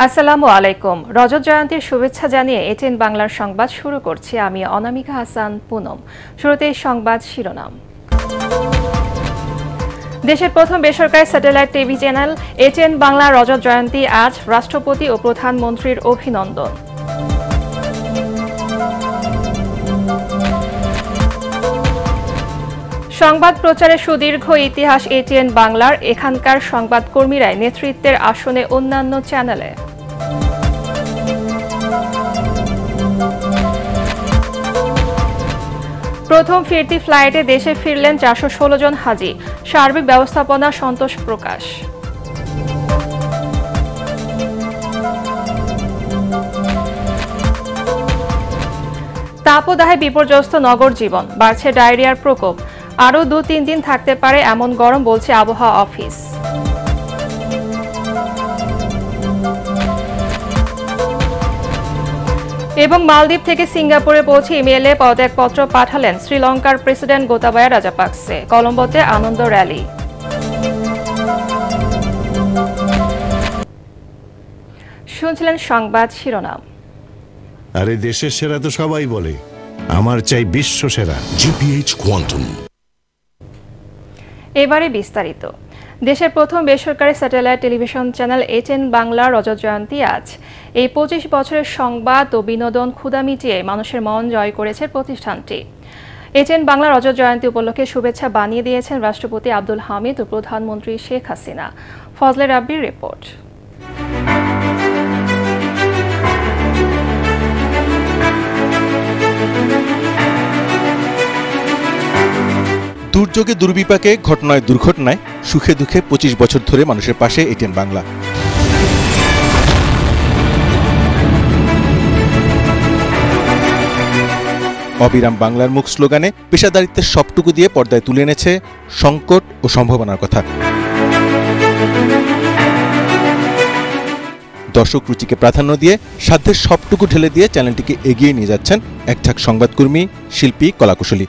আসসালামু আলাইকুম। রজত জয়ন্তীর শুভেচ্ছা জানিয়ে ATN বাংলার সংবাদ শুরু করছি। আমি অনামিকা হাসান পুনম। শুরুতেই সংবাদ শিরোনাম। দেশের প্রথম বেসরকারি satellite TV channel ATN Bangla রজত জয়ন্তী আজ, রাষ্ট্রপতি ও প্রধানমন্ত্রীর অভিনন্দন। সংবাদ প্রচারে সুদীর্ঘ ইতিহাস ATN বাংলার, এখানকার সংবাদকর্মীরাই নেতৃত্বের আসনে অন্যান্য চ্যানেলে। প্রথম ফিরতি ফ্লাইটে দেশে ফিরলেন 416 জন হাজি, সার্বিক ব্যবস্থাপনা সন্তোষ প্রকাশ। তাপদাহে বিপর্যস্ত নগর জীবন, বাড়ছে ডায়রিয়ার প্রকোপ, আরও 2-3 দিন থাকতে পারে এমন গরম বলছে আবহাওয়া অফিস। এবং মালদ্বীপ থেকে সিঙ্গাপুরে পৌঁছে ইমেইলে পদত্যাগপত্র পাঠালেন শ্রীলঙ্কার প্রেসিডেন্ট গোতাবায়া রাজাপাকসে। কলম্বোতে আনন্দ র্যালি। শুনছিলেন সংবাদ শিরোনাম। আরে দেশের সেরা তো সবাই বলে, আমার চাই বিশ্ব সেরা জিপিএইচ কোয়ান্টাম। এবারে বিস্তারিত। দেশের প্রথম বেসরকারি satellite television channel ATN Bangla রজত জয়ন্তী আজ। এই 25 বছরের সংবাদ ও বিনোদন ক্ষুধা মিটিয়ে মানুষের মন জয় করেছে প্রতিষ্ঠানটি। ATN বাংলা রজত জয়ন্তী উপলক্ষে শুভেচ্ছা বানিয়ে দিয়েছেন রাষ্ট্রপতি আব্দুল হামিদ ও প্রধানমন্ত্রী শেখ হাসিনা। ফজলে রাব্বির রিপোর্ট। দুর্যোগে দুর্বিপাকে, ঘটনায় দুর্ঘটনায়, সুখে দুঃখে 25 বছর ধরে মানুষের পাশে ATN বাংলা। অবিরাম বাংলার মুখ স্লোগানে পেশাদারিত্বের সবটুকু দিয়ে পর্দায় তুলে এনেছে সংকট ও সম্ভাবনার কথা। দর্শক রুচিকে প্রাধান্য দিয়ে সাধ্যের সবটুকু ঢেলে দিয়ে চ্যানেলটিকে এগিয়ে নিয়ে যাচ্ছেন একঝাঁক সংবাদকর্মী, শিল্পী, কলাকুশলী।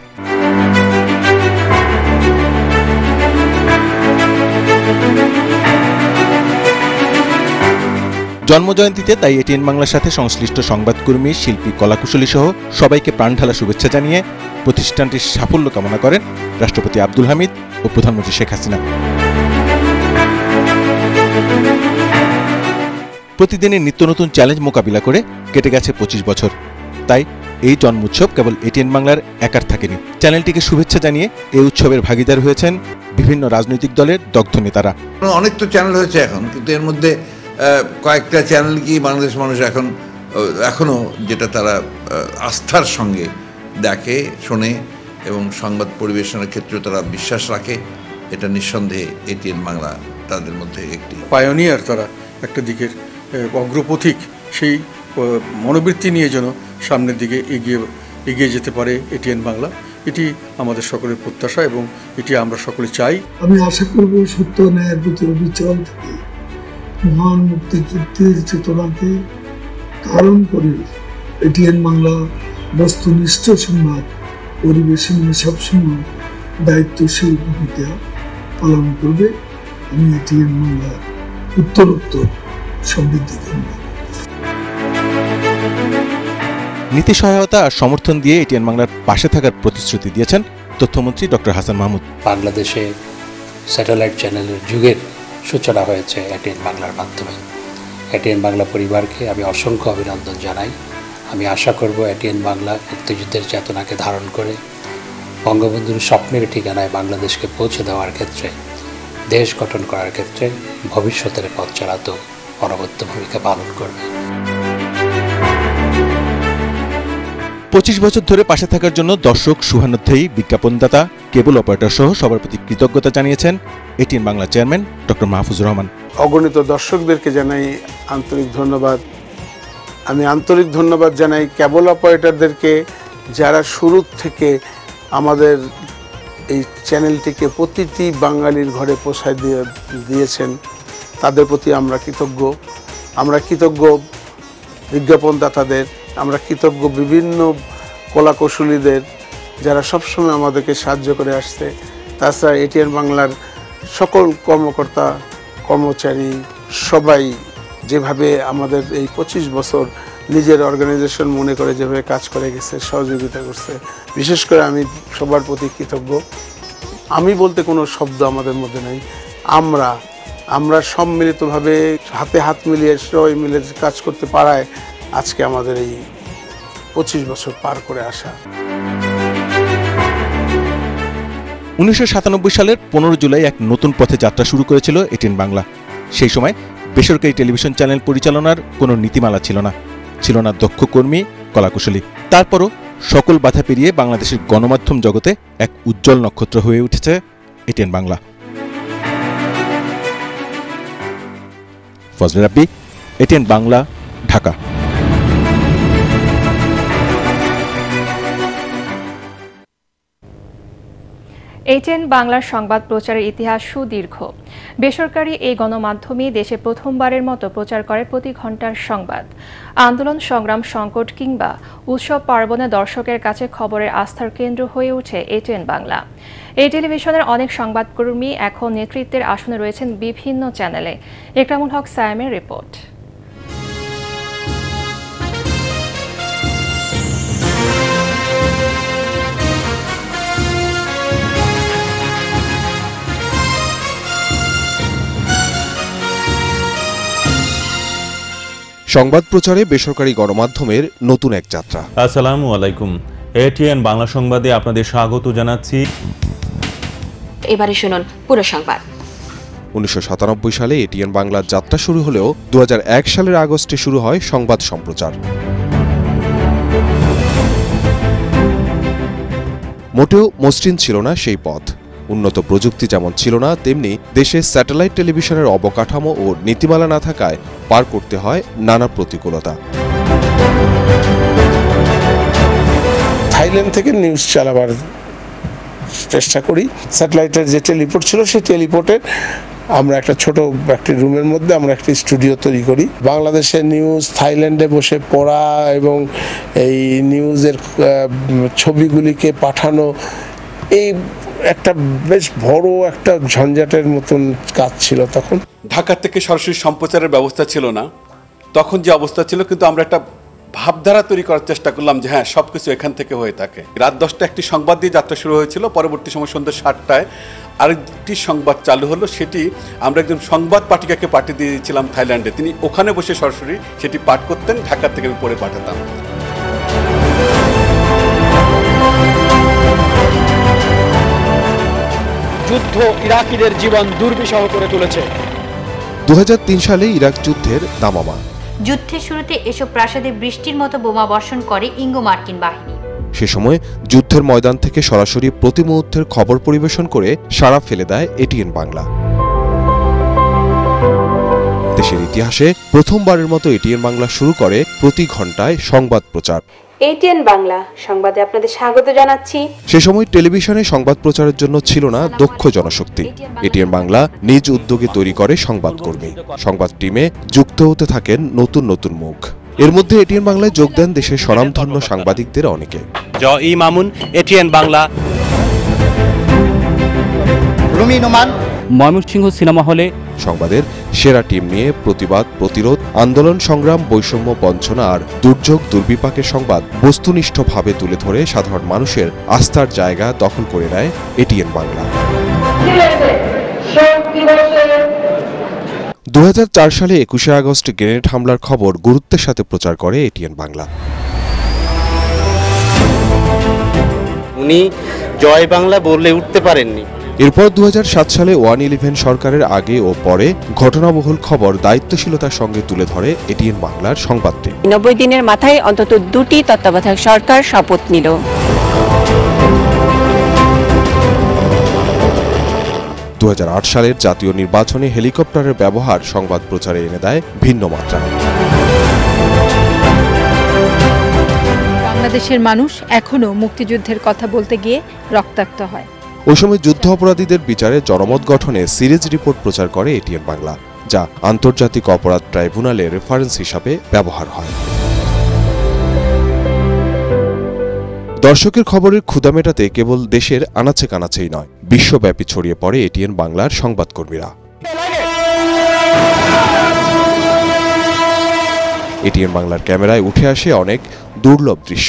জন্মজয়ন্তীতে তাই ATN বাংলার সাথে সংশ্লিষ্ট সংবাদকর্মী, শিল্পী, কলাকুশলী সহ সবাইকে প্রাণঢালা শুভেচ্ছা জানিয়ে প্রতিষ্ঠানটির সাফল্য কামনা করেন রাষ্ট্রপতি আব্দুল হামিদ ও প্রধানমন্ত্রী শেখ হাসিনা। প্রতিদিনের নিত্য নতুন চ্যালেঞ্জ মোকাবিলা করে কেটে গেছে 25 বছর। তাই এই জন্মোৎসব কেবল ATN বাংলার একার থাকেনি। চ্যানেলটিকে শুভেচ্ছা জানিয়ে এই উৎসবের ভাগিদার হয়েছেন বিভিন্ন রাজনৈতিক দলের দগ্ধ নেতারা। অনেক তো চ্যানেল হয়েছে এখন, কিন্তু এর মধ্যে কয়েকটা চ্যানেল কি বাংলাদেশ মানুষ এখনো যেটা তারা আস্থার সঙ্গে দেখে, শোনে এবং সংবাদ পরিবেশনের ক্ষেত্রে তারা বিশ্বাস রাখে, এটা নিঃসন্দেহে ATN বাংলা তাদের মধ্যে একটি পায়োনিয়ার। তারা একটা দিকের অগ্রপথিক, সেই মনোবৃত্তি নিয়ে যেন সামনের দিকে এগিয়ে যেতে পারে ATN বাংলা, এটি আমাদের সকলের প্রত্যাশা এবং এটি আমরা সকলে চাই। আমি আশা করব সত্য ন্যায়ের প্রতি অবিচল থেকে মহান মুক্তিযুদ্ধের চেতনাকে ধারণ করে ATN বাংলা বস্তুনিষ্ঠ সংবাদ পরিবেশনে সবসময় দায়িত্বশীল ভূমিকা পালন করবে। আমি ATN বাংলা উত্তরোত্তর সমৃদ্ধি করব। নীতি সহায়তা আর সমর্থন দিয়ে ATN বাংলার পাশে থাকার প্রতিশ্রুতি দিয়েছেন তথ্যমন্ত্রী ডক্টর হাসান মাহমুদ। বাংলাদেশে স্যাটেলাইট চ্যানেলের যুগের সূচনা হয়েছে ATN বাংলার মাধ্যমে। ATN বাংলা পরিবারকে আমি অসংখ্য অভিনন্দন জানাই। আমি আশা করব ATN বাংলা মুক্তিযুদ্ধের চেতনাকে ধারণ করে বঙ্গবন্ধুর স্বপ্নের ঠিকানায় বাংলাদেশকে পৌঁছে দেওয়ার ক্ষেত্রে, দেশ গঠন করার ক্ষেত্রে ভবিষ্যতের পথ চালাতেও অনবদ্য ভূমিকা পালন করবে। 25 বছর ধরে পাশে থাকার জন্য দর্শক, শুভানুধ্যায়ী, বিজ্ঞাপনদাতা, কেবল অপারেটর সহ সবার প্রতি কৃতজ্ঞতা জানিয়েছেন ATN Bangla chairman doctor Mahfuzur Rahman. অগণিত দর্শকদেরকে জানাই আন্তরিক ধন্যবাদ। আমি আন্তরিক ধন্যবাদ জানাই কেবল অপারেটরদেরকে, যারা শুরু থেকে আমাদের এই চ্যানেলটিকে প্রতিটি বাঙালির ঘরে পৌঁছায় দিয়েছেন। তাদের প্রতি আমরা কৃতজ্ঞ। আমরা কৃতজ্ঞ বিজ্ঞাপনদাতাদের, আমরা কৃতজ্ঞ বিভিন্ন কলাকৌশলীদের, যারা সবসময় আমাদেরকে সাহায্য করে আসছে। তাছাড়া ATN বাংলার সকল কর্মকর্তা, কর্মচারী সবাই যেভাবে আমাদের এই 25 বছর নিজের অর্গানাইজেশন মনে করে যেভাবে কাজ করে গেছে, সহযোগিতা করছে, বিশেষ করে আমি সবার প্রতি কৃতজ্ঞ। আমি বলতে কোনো শব্দ আমাদের মধ্যে নেই। আমরা সম্মিলিতভাবে হাতে হাত মিলিয়ে সবাই মিলে কাজ করতে পারায় আজকে আমাদের এই 25 বছর পার করে আসা। 1997 সালের 15 জুলাই এক নতুন পথে যাত্রা শুরু করেছিল এটিএন বাংলা। সেই সময় বেসরকারি টেলিভিশন চ্যানেল পরিচালনার কোনো নীতিমালা ছিল না, ছিল না দক্ষ কর্মী, কলাকুশলী। তারপরও সকল বাধা পেরিয়ে বাংলাদেশের গণমাধ্যম জগতে এক উজ্জ্বল নক্ষত্র হয়ে উঠেছে ATN Bangla. Fazle Rabbi, ATN Bangla, Dhaka. ATN বাংলার সংবাদ প্রচারের ইতিহাস সুদীর্ঘ। বেসরকারি এই গণমাধ্যমে দেশে প্রথমবারের মতো প্রচার করে প্রতি ঘন্টার সংবাদ। আন্দোলন, সংগ্রাম, সংকট কিংবা উৎসব পার্বণে দর্শকের কাছে খবরের আস্থার কেন্দ্র হয়ে ওঠে ATN বাংলা। এই টেলিভিশনের অনেক সংবাদকর্মী এখন নেতৃত্বের আসনে রয়েছেন বিভিন্ন চ্যানেলে। একরামুল হক সায়েমের রিপোর্ট। সংবাদ প্রচারে বেসরকারি গণমাধ্যমের নতুন এক যাত্রা। আসসালামু আলাইকুম, এটিএন বাংলা সংবাদে আপনাদের স্বাগত জানাচ্ছি। এবারে শুনুন পুরো সংবাদ। 1997 সালে এটিএন বাংলার যাত্রা শুরু হলেও 2001 সালের আগস্টে শুরু হয় সংবাদ সম্প্রচার। মোটেও মসৃণ ছিল না সেই পথ। উন্নত প্রযুক্তি যেমন ছিল না, তেমনি দেশে স্যাটেলাইট টেলিভিশনের অবকাঠামো ও নীতিমালা না থাকায় পার করতে হয় নানা প্রতিকূলতা। থাইল্যান্ড থেকে নিউজ চালাবার চেষ্টা করি। স্যাটেলাইটের যে টেলিপোর্ট ছিল, সেই টেলিপোর্টের আমরা একটা ছোট একটি রুমের মধ্যে আমরা একটি স্টুডিও তৈরি করি। বাংলাদেশের নিউজ থাইল্যান্ডে বসে পড়া এবং এই নিউজের ছবিগুলিকে পাঠানো, এই একটা বেশ বড় একটা ঝঞ্ঝাটের মতন কাজ ছিল তখন। ঢাকা থেকে সরাসরি সম্প্রচারের ব্যবস্থা ছিল না, তখন যে অবস্থা ছিল, কিন্তু আমরা একটা ভাবধারা তৈরি করার চেষ্টা করলাম যে হ্যাঁ, সবকিছু এখান থেকে হয়ে থাকে। রাত 10টা একটি সংবাদ দিয়ে যাত্রা শুরু হয়েছিল, পরবর্তী সময় সন্ধ্যা 7টায় আরেকটি সংবাদ চালু হলো। সেটি আমরা একজন সংবাদ পাঠিকাকে পাঠিয়ে দিয়েছিলাম থাইল্যান্ডে, তিনি ওখানে বসে সরাসরি সেটি পাঠ করতেন, ঢাকা থেকে আমি পড়ে পাঠাতাম। যুদ্ধ ইরাকিদের জীবন দুর্বিষহ করে তুলেছে। 2003 সালে ইরাক যুদ্ধের দামামা। যুদ্ধের শুরুতে এসব প্রাসাদে বৃষ্টির মতো বোমা বর্ষণ করে ইঙ্গো মার্কিন বাহিনী। সে সময় যুদ্ধের ময়দান থেকে সরাসরি প্রতি মুহূর্তের খবর পরিবেশন করে সাড়া ফেলে দেয় এটিএন বাংলা। দেশের ইতিহাসে প্রথমবারের মতো এটিএন বাংলা শুরু করে প্রতি ঘন্টায় সংবাদ প্রচার। ATN বাংলা সংবাদে আপনাদের স্বাগত জানাচ্ছি। সে সময় টেলিভিশনে সংবাদ প্রচারের জন্য ছিল না দক্ষ জনশক্তি। এটিএন বাংলা নিজ উদ্যোগে তৈরি করে সংবাদকর্মী। সংবাদ টিমে যুক্ত হতে থাকেন নতুন নতুন মুখ। এর মধ্যে এটিএন বাংলায় যোগ দেন দেশের স্বনামধন্য সাংবাদিকদের অনেকে। জয় মামুন, এটিএন বাংলা। রুমি নোমান, ময়মনসিংহ সিনেমা হলে সংবাদের সেরা টিম নিয়ে প্রতিবাদ, প্রতিরোধ, আন্দোলন, সংগ্রাম, বৈষম্য, বঞ্চনা আর দুর্যোগ দুর্বিপাকের সংবাদ বস্তুনিষ্ঠভাবে তুলে ধরে সাধারণ মানুষের আস্থার জায়গা দখল করে নেয় এটিএন বাংলা। 2004 সালে 21শে আগস্ট গ্রেনেড হামলার খবর গুরুত্বের সাথে প্রচার করে এটিএন বাংলা। উনি জয় বাংলা বললে উঠতে পারেননি। এরপর 2007 সালে 111 সরকারের আগে ও পরে ঘটনাবহুল খবর দায়িত্বশীলতার সঙ্গে তুলে ধরে এটিএন বাংলার সংবাদ টিম। 90 দিনের মাথায় অন্তত 2টি তত্ত্বাবধায়ক সরকার শপথ নিল। 2008 সালের জাতীয় নির্বাচনে হেলিকপ্টারের ব্যবহার সংবাদ প্রচারে এনে দেয় ভিন্ন মাত্রা। বাংলাদেশের মানুষ এখনো মুক্তিযুদ্ধের কথা বলতে গিয়ে রক্তাক্ত হয়। ওই সময় যুদ্ধ অপরাধীদের বিচারে জনমত গঠনে সিরিজ রিপোর্ট প্রচার করে এটিএন বাংলা, যা আন্তর্জাতিক অপরাধ ট্রাইব্যুনালের রেফারেন্স হিসাবে ব্যবহার হয়। দর্শকের খবরের ক্ষুধা মেটাতে কেবল দেশের আনাচে কানাচেই নয়, বিশ্বব্যাপী ছড়িয়ে পড়ে এটিএন বাংলার সংবাদকর্মীরা। এটিএন বাংলার ক্যামেরায় উঠে আসে অনেক দুর্লভ দৃশ্য।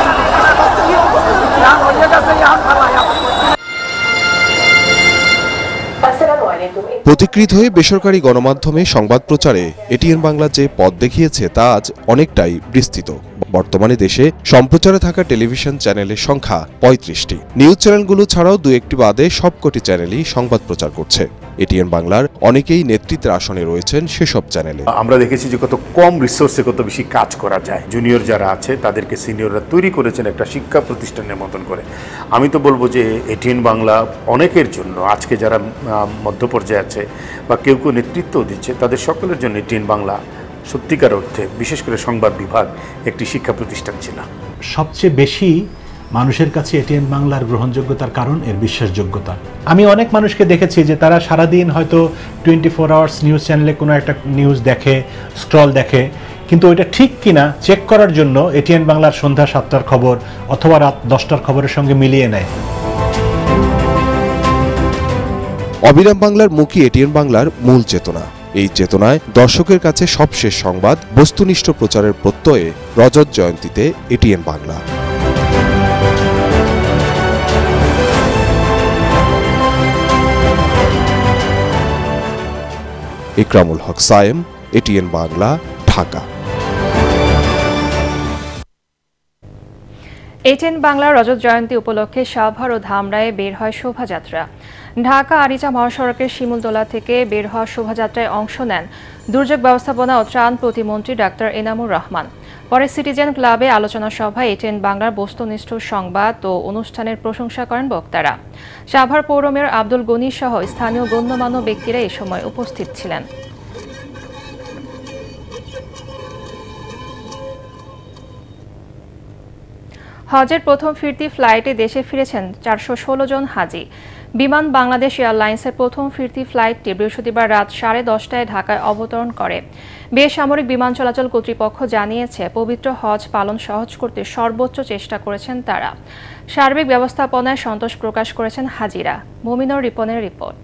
প্রতিকৃত হয়ে বেসরকারি গণমাধ্যমে সংবাদ প্রচারে এটিএন বাংলা যে পথ দেখিয়েছে তা আজ অনেকটাই বিস্তৃত। বর্তমানে দেশে সম্প্রচারে থাকা টেলিভিশন চ্যানেলের সংখ্যা ৩৫টি। নিউজ চ্যানেলগুলো ছাড়াও দু একটি বাদে সবকটি চ্যানেলই সংবাদ প্রচার করছে। এটিএন বাংলার অনেকেই নেতৃত্বের আসনে রয়েছেন সেসব চ্যানেলে। আমরা দেখেছি যে কত কম রিসোর্সে কত বেশি কাজ করা যায়। জুনিয়র যারা আছে তাদেরকে সিনিয়ররা তৈরি করেছেন একটা শিক্ষা প্রতিষ্ঠানের মতন করে। আমি তো বলবো যে এটিএন বাংলা অনেকের জন্য, আজকে যারা মধ্য পর্যায়ে আছে বা কেউ কেউ নেতৃত্ব দিচ্ছে, তাদের সকলের জন্য এটিএন বাংলা সত্যিকার অর্থে বিশেষ করে সংবাদ বিভাগ একটি শিক্ষা প্রতিষ্ঠান ছিল। সবচেয়ে বেশি মানুষের কাছে এটিএন বাংলার গ্রহণযোগ্যতার কারণ এর বিশ্বাসযোগ্যতা। আমি অনেক মানুষকে দেখেছি যে তারা সারাদিন হয়তো 24 আওয়ার্স নিউজ চ্যানেলে কোনো একটা নিউজ দেখে, স্ক্রল দেখে, কিন্তু ওইটা ঠিক কিনা চেক করার জন্য এটিএন বাংলার সন্ধ্যা 7টার খবর অথবা রাত 10টার খবরের সঙ্গে মিলিয়ে নেয়। অবিরাম বাংলার মুখী এটিএন বাংলার মূল চেতনা। এই চেতনায় দর্শকের কাছে সবশেষ সংবাদ বস্তুনিষ্ঠ প্রচারের প্রত্যয়ে রজত জয়ন্তীতে ATN Bangla. Ikramul Haque Sayem, ATN Bangla, Dhaka. ATN বাংলার রজত জয়ন্তী উপলক্ষে সাভার ও ধামরায়ে বের হয় শোভাযাত্রা। ঢাকা আরিচা মহাসড়কের শিমুলতলা থেকে বের হওয়া শোভাযাত্রায় অংশ নেন দুর্যোগ ব্যবস্থাপনা ও ত্রাণ প্রতিমন্ত্রী ডাক্তার এনামুর রহমান। পরে সিটিজেন ক্লাবে আলোচনা সভায় এটিএন বাংলার বস্তুনিষ্ঠ সংবাদ ও অনুষ্ঠানের প্রশংসা করেন বক্তারা। সাভার পৌর মেয়র আব্দুল গনি সহ স্থানীয় গণ্যমান্য ব্যক্তিরা এ সময় উপস্থিত ছিলেন। হজের প্রথম ফিরতি ফ্লাইটে দেশে ফিরেছেন 416 জন হাজি। বিমান বাংলাদেশ এয়ারলাইন্সের প্রথম ফিরতি ফ্লাইটটি বৃহস্পতিবার রাত 10:30টায় ঢাকায় অবতরণ করে। বেসামরিক বিমান চলাচল কর্তৃপক্ষ জানিয়েছে, পবিত্র হজ পালন সহজ করতে সর্বোচ্চ চেষ্টা করেছেন তারা। সার্বিক ব্যবস্থাপনায় সন্তোষ প্রকাশ করেছেন হাজিরা। মুমিনুর রিপনের রিপোর্ট।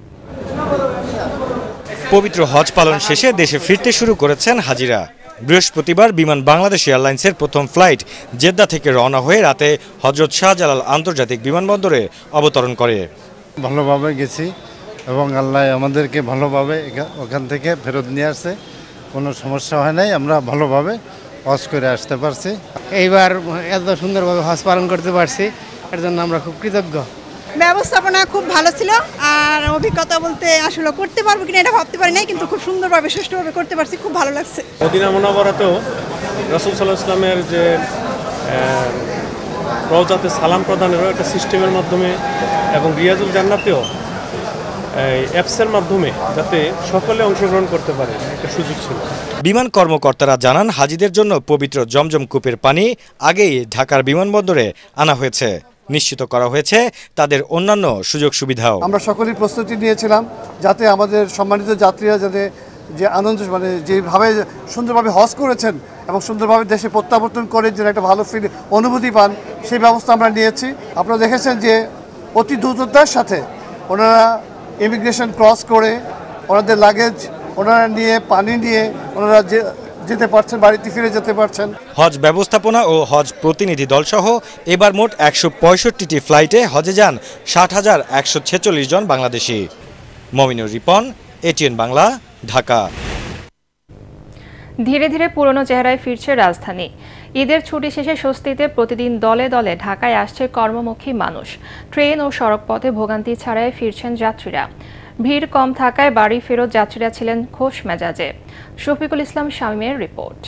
পবিত্র হজ পালন শেষে দেশে ফিরতে শুরু করেছেন হাজিরা। বৃহস্পতিবার বিমান বাংলাদেশ এয়ারলাইন্সের প্রথম ফ্লাইট জেদ্দা থেকে রওনা হয়ে রাতে হযরত শাহজালাল আন্তর্জাতিক বিমানবন্দরে অবতরণ করে। ভালোভাবে গেছি এবং আল্লাহ আমাদেরকে ভালোভাবে ওখান থেকে ফেরত নিয়ে আসছে, কোনো সমস্যা হয় নাই, আমরা ভালোভাবে হজ করে আসতে পারছি। এইবার এত সুন্দরভাবে হজ পালন করতে পারছি, এর জন্য আমরা খুব কৃতজ্ঞ। ব্যবস্থাপনা খুব ভালো ছিল, আর অভিজ্ঞতা বলতে আসলে করতে পারবো কিনা এটা ভাবতে পারি নাই, কিন্তু খুব সুন্দরভাবে সুষ্ঠুভাবে করতে পারছি, খুব ভালো লাগছে। মদিনা মুনাওয়ারাতেও রাসূল সাল্লাল্লাহু আলাইহি ওয়াসাল্লামের যে রওজাতে সালাম প্রদানেরও একটা সিস্টেমের মাধ্যমে এবং রিয়াজুল জান্নাতেও অ্যাপসের মাধ্যমে যাতে সকলে অংশগ্রহণ করতে পারে একটা সুযোগ ছিল। বিমান কর্মকর্তারা জানান, হাজিদের জন্য পবিত্র জমজম কূপের পানি আগেই ঢাকার বিমানবন্দরে আনা হয়েছে। নিশ্চিত করা হয়েছে তাদের অন্যান্য সুযোগ সুবিধাও। আমরা সকলেই প্রস্তুতি নিয়েছিলাম যাতে আমাদের সম্মানিত যাত্রীরা যাতে যে আনন্দ যেভাবে সুন্দরভাবে হজ করেছেন এবং সুন্দরভাবে দেশে প্রত্যাবর্তন করে যেন একটা ভালো অনুভূতি পান, সেই ব্যবস্থা আমরা নিয়েছি। আপনারা দেখেছেন যে অতি দ্রুততার সাথে ওনারা ইমিগ্রেশন ক্রস করে ওনাদের লাগেজ ওনারা নিয়ে পানি নিয়ে ওনারা যেতে পারছেন, বাড়িতে ফিরে যেতে পারছেন। হজ ব্যবস্থাপনা ও হজ প্রতিনিধি দল সহ এবার মোট 165টি ফ্লাইটে হজে যান 60,146 জন বাংলাদেশি। মুমিনুর রিপন, এটিএন বাংলা, ঢাকা। ধীরে ধীরে পুরনো চেহারায় ফিরছে রাজধানী। ঈদের ছুটি শেষে স্বস্তিতে প্রতিদিন দলে দলে ঢাকায় আসছে কর্মমুখী মানুষ। ট্রেন ও সড়কপথে ভোগান্তি ছাড়াই ফিরছেন যাত্রীরা। ভিড় কম থাকায় বাড়ি ফেরত যাত্রীরা ছিলেন খোশ মেজাজে। শফিকুল ইসলাম শামীমের রিপোর্ট।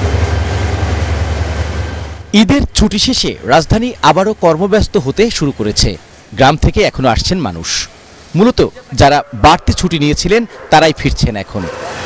ঈদের ছুটি শেষে রাজধানী আবারও কর্মব্যস্ত হতে শুরু করেছে। গ্রাম থেকে এখনো আসছেন মানুষ। মূলত যারা বাড়তি ছুটি নিয়েছিলেন তারাই ফিরছেন এখন।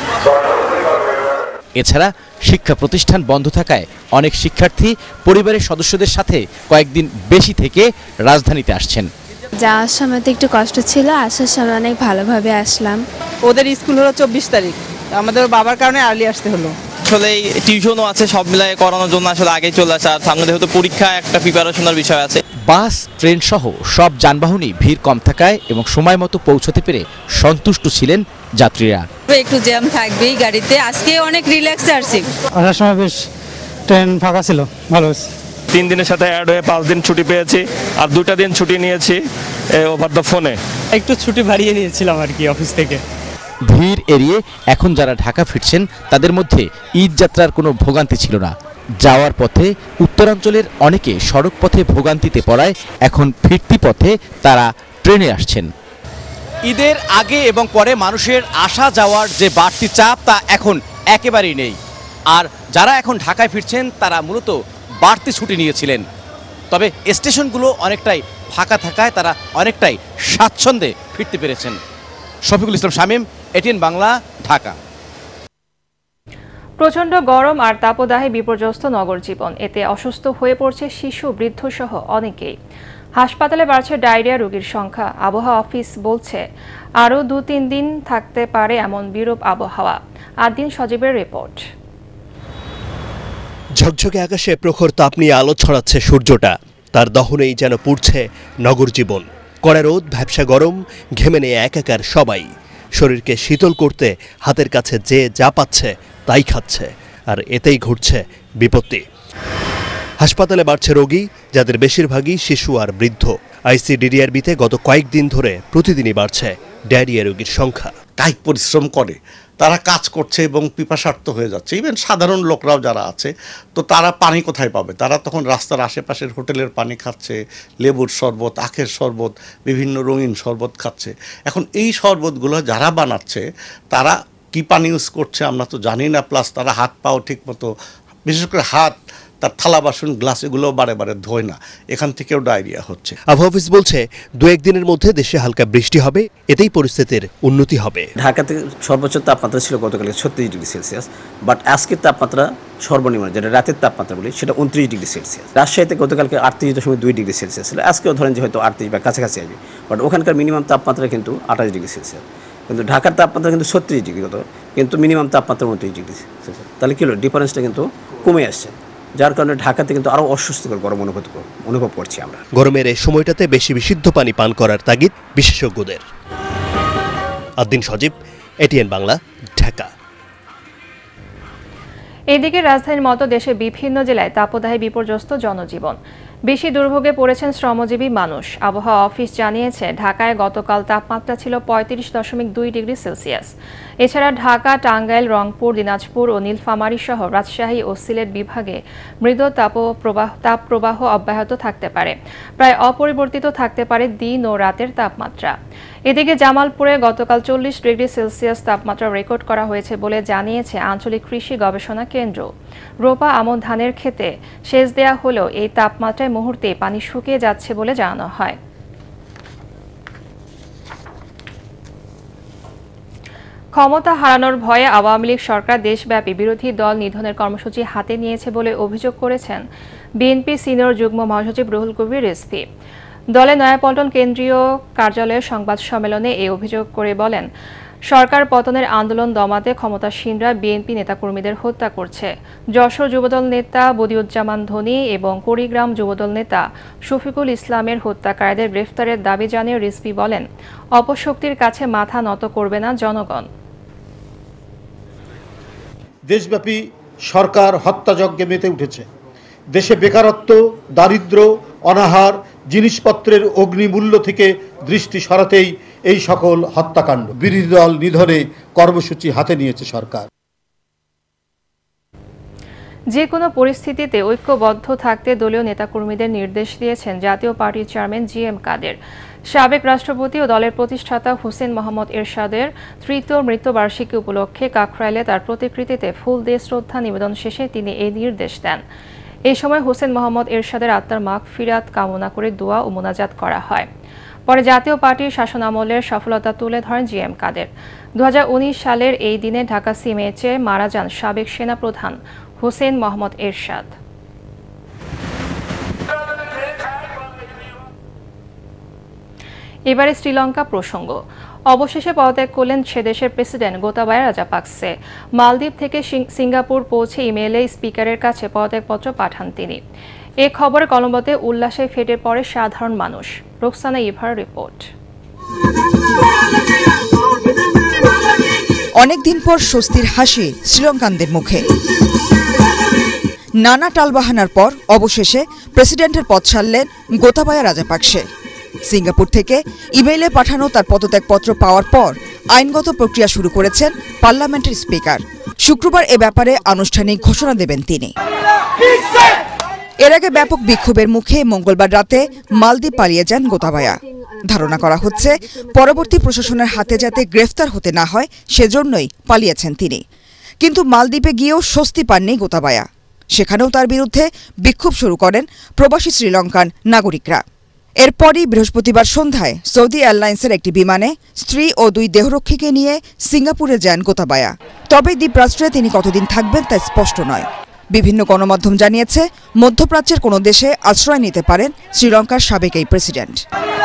এছাড়া শিক্ষা প্রতিষ্ঠান বন্ধ থাকায় অনেক শিক্ষার্থী পরিবারের সদস্যদের সাথে কয়েকদিন বেশি থেকে রাজধানীতে আসছেন। যাওয়ার সময় তো একটু কষ্ট ছিল, আসার সময় অনেক ভালোভাবে আসলাম। ওদের স্কুল হলো 24 তারিখ, আমাদের বাবার কারণে আর্লি আসতে হলো। আসলে টিউশনও আছে, সব মিলাই করানোর জন্য আসলে আগে চলে আসা, আর সামনে যেহেতু পরীক্ষা একটা প্রিপারেশনের বিষয় আছে। বাস, ট্রেন সহ সব যানবাহনই ভিড় কম থাকায় এবং সময় মতো পৌঁছতে পেরে সন্তুষ্ট ছিলেন যাত্রীরা। একটু জ্যাম থাকবেই গাড়িতে, আজকে অনেক রিল্যাক্সে আসছি। আসার সময় বেশ ট্রেন ফাঁকা ছিল, ভালো হয়েছে। 3 দিনের সাথে অ্যাড হয়ে 5 দিন ছুটি পেয়েছি, আর 2টা দিন ছুটি নিয়েছি ওভার দ্য ফোনে। একটু ছুটি বাড়িয়ে নিয়েছিলাম আর কি অফিস থেকে। ভিড় এড়িয়ে এখন যারা ঢাকা ফিরছেন তাদের মধ্যে ঈদ যাত্রার কোনো ভোগান্তি ছিল না। যাওয়ার পথে উত্তরাঞ্চলের অনেকে সড়ক পথে ভোগান্তিতে পড়ায় এখন ফিরতি পথে তারা ট্রেনে আসছেন। ঈদের আগে এবং পরে মানুষের আসা যাওয়ার যে বাড়তি চাপ তা এখন একেবারেই নেই। আর যারা এখন ঢাকায় ফিরছেন তারা মূলত বাড়তি ছুটি নিয়েছিলেন, তবে স্টেশনগুলো অনেকটাই ফাঁকা থাকায় তারা অনেকটাই স্বাচ্ছন্দ্যে ফিরতে পেরেছেন। শফিকুল ইসলাম শামীম, ATN বাংলা, ঢাকা। প্রচণ্ড গরম আর তাপদাহে বিপর্যস্ত নগর জীবন, এতে অসুস্থ হয়ে পড়ছে শিশু, বৃদ্ধ সহ অনেকেই। হাসপাতালে বাড়ছে ডায়রিয়া রোগীর সংখ্যা। আবহাওয়া অফিস বলছে আরও 2-3 দিন থাকতে পারে এমন বিরূপ আবহাওয়া। আদিন সজীবের রিপোর্ট। ঝকঝকে আকাশে প্রখর তাপ নিয়ে আলো ছড়াচ্ছে সূর্যটা, তার দহনেই যেন পুড়ছে নগর জীবন। কড়া রোদ, ভ্যাপসা গরম, ঘেমে নেয় একাকার সবাই। শরীরকে শীতল করতে হাতের কাছে যে যা পাচ্ছে তাই খাচ্ছে, আর এতেই ঘটছে বিপত্তি। হাসপাতালে বাড়ছে রোগী, যাদের বেশিরভাগই শিশু আর বৃদ্ধ। আইসিডিডিআরবিতে গত কয়েকদিন ধরে প্রতিদিনই বাড়ছে ডায়রিয়া রোগীর সংখ্যা। কায়িক পরিশ্রম করে, তারা কাজ করছে এবং পিপাসার্ত হয়ে যাচ্ছে। ইভেন সাধারণ লোকরাও যারা আছে, তো তারা পানি কোথায় পাবে? তারা তখন রাস্তার আশেপাশের হোটেলের পানি খাচ্ছে, লেবুর শরবত, আখের শরবত, বিভিন্ন রঙিন শরবত খাচ্ছে। এখন এই শরবতগুলো যারা বানাচ্ছে তারা কি পানি ইউজ করছে আমরা তো জানি না, প্লাস তারা হাত পাও ঠিক মতো, বিশেষ করে হাত, তার থালা বাসন গ্লাস এগুলো বারে বারে ধোয় না, এখান থেকেও ডায়রিয়া হচ্ছে। আবহাওয়া অফিস বলছে 2-1 দিনের মধ্যে দেশে হালকা বৃষ্টি হবে, এতেই পরিস্থিতির উন্নতি হবে। ঢাকাতে সর্বোচ্চ তাপমাত্রা ছিল গতকালে 36 ডিগ্রি সেলসিয়াস, বাট আজকের তাপমাত্রা সর্বনিম্ন, যেটা রাতের তাপমাত্রা বলি, সেটা 29 ডিগ্রি সেলসিয়াস। রাজশাহীতে গতকালকে 38.2 ডিগ্রি সেলসিয়াস ছিল, আজকেও ধরেন যে হয়তো 38 বা কাছাকাছি আসবে, বাট ওখানকার মিনিমাম তাপমাত্রা কিন্তু 28 ডিগ্রি সেলসিয়াস। কিন্তু ঢাকার তাপমাত্রা কিন্তু 36 ডিগ্রি গত, কিন্তু মিনিমাম তাপমাত্রা 29 ডিগ্রি সেলসিয়াস। তাহলে কি হলো, ডিফারেন্সটা কিন্তু কমে আসছে, যার কারণে ঢাকাতে কিন্তু আরও অস্বস্তিকর গরম অনুভব করছি আমরা। গরমের এই সময়টাতে বেশি বিশুদ্ধ পানি পান করার তাগিদ বিশেষজ্ঞদের। আদিন সজীব, ATN বাংলা, ঢাকা। এদিকে রাজধানীর মতো দেশের বিভিন্ন জেলায় তাপদাহে বিপর্যস্ত জনজীবন। বেশি দুর্ভোগে পড়েছেন শ্রমজীবী মানুষ। আবহাওয়া অফিস জানিয়েছে ঢাকায় গতকাল তাপমাত্রা ছিল 35.2 ডিগ্রি সেলসিয়াস। এছাড়া ঢাকা, টাঙ্গাইল, রংপুর, দিনাজপুর ও নীলফামারী সহ রাজশাহী ও সিলেট বিভাগে মৃদু তাপপ্রবাহ অব্যাহত থাকতে পারে। প্রায় অপরিবর্তিত থাকতে পারে দিন ও রাতের তাপমাত্রা। এদিকে জামালপুরে গতকাল 40 ডিগ্রি সেলসিয়াস তাপমাত্রা রেকর্ড করা হয়েছে বলে জানিয়েছে আঞ্চলিক কৃষি গবেষণা কেন্দ্র। রোপা আমন ধানের ক্ষেতে সেচ দেয়া হলেও এই তাপমাত্রায় মুহূর্তে পানি শুকিয়ে যাচ্ছে বলে জানানো হয়। ক্ষমতা হারানোর ভয়ে আওয়ামী লীগ সরকার দেশব্যাপী বিরোধী দল নিধনের কর্মসূচি হাতে নিয়েছে বলে অভিযোগ করেছেন বিএনপি সিনিয়র যুগ্ম মহাসচিব রুহুল কবির রিজভী। দলে নয়াপল্টন কেন্দ্রীয় কার্যালয়ের সংবাদ সম্মেলনে এই অভিযোগ করে বলেন, সরকার পতনের আন্দোলন দমাতে ক্ষমতাসীনরা বিএনপি নেতাকর্মীদের হত্যা করছে। যশোর যুবদল নেতা বদিউজ্জামান ধনী এবং কুড়িগ্রাম যুবদল নেতা শফিকুল ইসলামের হত্যাকারীদের গ্রেফতারের দাবি জানিয়ে রিজভী বলেন, অপশক্তির কাছে মাথা নত করবে না জনগণ। দেশব্যাপী সরকার হত্যাযজ্ঞে মেতে উঠেছে। দেশে বেকারত্ব, দারিদ্র্য, অনাহার, জিনিসপত্রের অগ্নিমূল্য থেকে দৃষ্টি সরাতেই এই সকল হত্যাকাণ্ড। বিরোধী দল নিধনে কর্মসূচি হাতে নিয়েছে সরকার। যে কোনো পরিস্থিতিতে ঐক্যবদ্ধ থাকতে দলীয় নেতাকর্মীদের নির্দেশ দিয়েছেন জাতীয় পার্টির চেয়ারম্যান GM কাদের। সাবেক রাষ্ট্রপতি ও দলের প্রতিষ্ঠাতা হোসেন মোহাম্মদ এরশাদের তৃতীয় মৃত্যুবার্ষিকী উপলক্ষে কাকরাইলে তার প্রতিকৃতিতে ফুল দিয়ে শ্রদ্ধা নিবেদন শেষে তিনি এই নির্দেশ দেন। এই সময় হোসেন মোহাম্মদ এরশাদের আত্মার মাগফিরাত কামনা করে দোয়া ও মোনাজাত করা হয়। পরে জাতীয় পার্টির শাসনামলের সফলতা তুলে ধরেন GM কাদের। 2019 সালের এই দিনে ঢাকা সিএমএইচে মারা যান সাবেক সেনাপ্রধান হোসেন মোহাম্মদ এরশাদ। এবারে শ্রীলঙ্কা প্রসঙ্গ। অবশেষে পদত্যাগ করলেন সে দেশের প্রেসিডেন্ট গোতাবায়া রাজাপাকসে। মালদ্বীপ থেকে সিঙ্গাপুর পৌঁছে ইমেইলে স্পিকারের কাছে পদত্যাগপত্র পাঠান তিনি। এ খবরে কলম্বোতে উল্লাসে ফেটে পড়ে সাধারণ মানুষ। রোকসানা ইভার রিপোর্ট। অনেকদিন পর স্বস্তির হাসি শ্রীলঙ্কানদের মুখে। নানা টালবাহানার পর অবশেষে প্রেসিডেন্টের পদ ছাড়লেন গোতাবায়া রাজাপাকসে। সিঙ্গাপুর থেকে ইমেইলে পাঠানো তার পদত্যাগপত্র পাওয়ার পর আইনগত প্রক্রিয়া শুরু করেছেন পার্লামেন্টের স্পিকার। শুক্রবার এ ব্যাপারে আনুষ্ঠানিক ঘোষণা দেবেন তিনি। এর আগে ব্যাপক বিক্ষোভের মুখে মঙ্গলবার রাতে মালদ্বীপ পালিয়ে যান গোতাবায়া। ধারণা করা হচ্ছে পরবর্তী প্রশাসনের হাতে যাতে গ্রেফতার হতে না হয় সেজন্যই পালিয়েছেন তিনি। কিন্তু মালদ্বীপে গিয়েও স্বস্তি পাননি গোতাবায়া। সেখানেও তার বিরুদ্ধে বিক্ষোভ শুরু করেন প্রবাসী শ্রীলঙ্কান নাগরিকরা। এরপরই বৃহস্পতিবার সন্ধ্যায় সৌদি এয়ারলাইন্সের একটি বিমানে স্ত্রী ও 2 দেহরক্ষীকে নিয়ে সিঙ্গাপুরে যান গোতাবায়া। তবে দ্বীপরাষ্ট্রে তিনি কতদিন থাকবেন তা স্পষ্ট নয়। বিভিন্ন গণমাধ্যম জানিয়েছে মধ্যপ্রাচ্যের কোনো দেশে আশ্রয় নিতে পারেন শ্রীলঙ্কার সাবেক এই প্রেসিডেন্ট।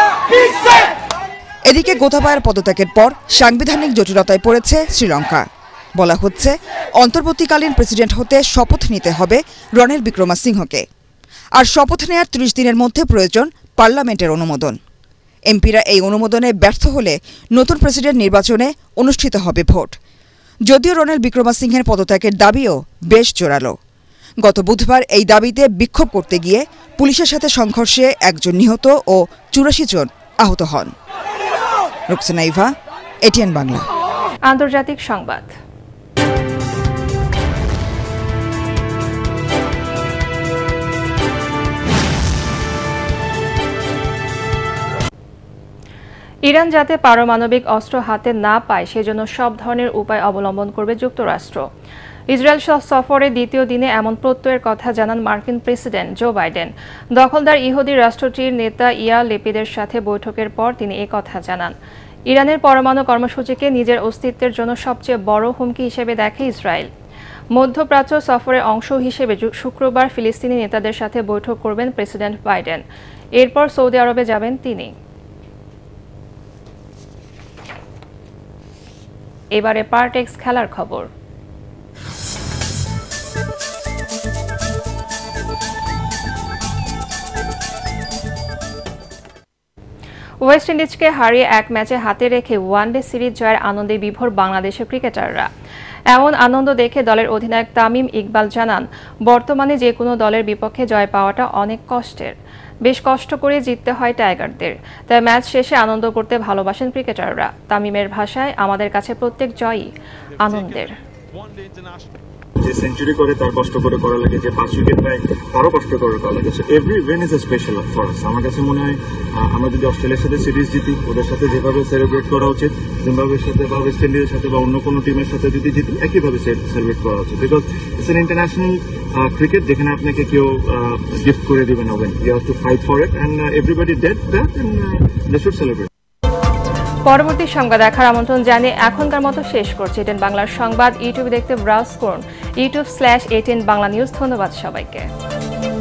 এদিকে গোতাবায়ার পদত্যাগের পর সাংবিধানিক জটিলতায় পড়েছে শ্রীলঙ্কা। বলা হচ্ছে অন্তর্বর্তীকালীন প্রেসিডেন্ট হতে শপথ নিতে হবে রনিল বিক্রমসিংহকে। আর শপথ নেয়ার 30 দিনের মধ্যে প্রয়োজন পার্লামেন্টের অনুমোদন। এমপিরা এই অনুমোদনে ব্যর্থ হলে নতুন প্রেসিডেন্ট নির্বাচনে অনুষ্ঠিত হবে ভোট। যদিও রনিল বিক্রমসিংহের পদত্যাগের দাবিও বেশ জোরালো। গত বুধবার এই দাবিতে বিক্ষোভ করতে গিয়ে পুলিশের সাথে সংঘর্ষে 1 জন নিহত ও 84 জন আহত হন। রুকসানা ইভা, এটিএন বাংলা। আন্তর্জাতিক সংবাদ। ইরান যাতে পারমাণবিক অস্ত্র হাতে না পায় সেজন্য সব ধরনের উপায় অবলম্বন করবে যুক্তরাষ্ট্র। ইসরায়েল সফরের দ্বিতীয় দিনে এমন প্রত্যয়ের কথা জানান মার্কিন প্রেসিডেন্ট জো বাইডেন। দখলদার ইহুদি রাষ্ট্রটির নেতা ইয়ার লেপিদের সাথে বৈঠকের পর তিনি এই কথা জানান। ইরানের পরমাণু কর্মসূচিকে নিজের অস্তিত্বের জন্য সবচেয়ে বড় হুমকি হিসেবে দেখে ইসরায়েল। মধ্যপ্রাচ্য সফরের অংশ হিসেবে শুক্রবার ফিলিস্তিনি নেতাদের সাথে বৈঠক করবেন প্রেসিডেন্ট বাইডেন। এরপর সৌদি আরবে যাবেন তিনি। এবারে পার্টেক্স খেলার খবর। ওয়েস্ট ইন্ডিজকে হারিয়ে 1 ম্যাচে হাতে রেখে ওয়ানডে সিরিজ জয়ের আনন্দে বিভোর বাংলাদেশের ক্রিকেটাররা। এমন আনন্দ দেখে দলের অধিনায়ক তামিম ইকবাল জানান, বর্তমানে যে কোনো দলের বিপক্ষে জয় পাওয়াটা অনেক কষ্টের। বেশ কষ্ট করে জিততে হয় টাইগারদের, তাই ম্যাচ শেষে আনন্দ করতে ভালোবাসেন ক্রিকেটাররা। তামিমের ভাষায়, আমাদের কাছে প্রত্যেক জয়ই আনন্দের। যে সেঞ্চুরি করে তার কষ্ট করে করা লাগে, যে 5 উইকেট পায় তারও কষ্ট করে করা লাগে। So every win is a special for us. আমার কাছে মনে হয় আমরা যদি অস্ট্রেলিয়ার সাথে সিরিজ জিতি, ওদের সাথে যেভাবে সেলিব্রেট করা উচিত, জিম্বাবুয়ের সাথে বা ওয়েস্ট ইন্ডিজের সাথে বা অন্য কোনো টিমের সাথে যদি জিতি, একইভাবে সেলিব্রেট করা উচিত। Because it's an international cricket, যেখানে আপনাকে কেউ গিফট করে দিবে না। When you have to fight for it and everybody did that and they should celebrate. পরবর্তী সংবাদ দেখার আমন্ত্রণ জানিয়ে এখনকার মতো শেষ করছি। এটিএন বাংলার সংবাদ ইউটিউবে দেখতে ব্রাউজ করুন youtube/ATN Bangla News। ধন্যবাদ সবাইকে।